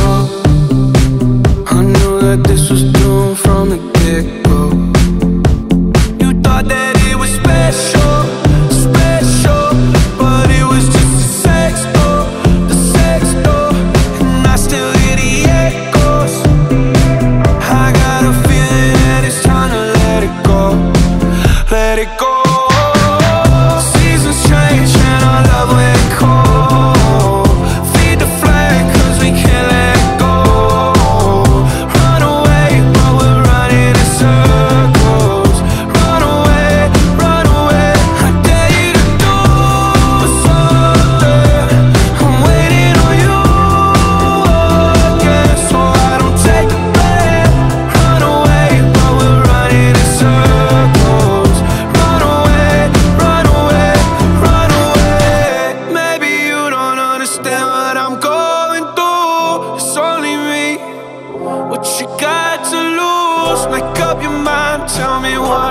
I knew that this was doomed from the get-go. You thought that it was special, special, but it was just the sex door, and I still hear the echoes. I got a feeling that it's time to let it go, let it go. Seasons change and our love went cold. Feed the flame cause we can't let it go. Run away but we're running in circles. Run away, I dare you to do something. I'm waiting on you again, so I don't take the blame. Run away but we're running in circles. Run away, maybe you don't understand what I'm going through. It's only me. What you got to lose? Make up your mind, tell me what